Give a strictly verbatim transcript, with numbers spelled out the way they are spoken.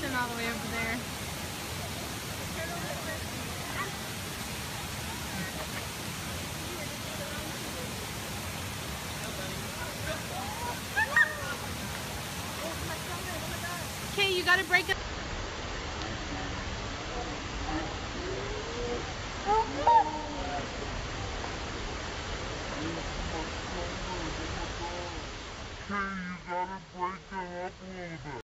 ocean all the way over there. Okay, you gotta break it. Okay, you gotta break it up a little bit.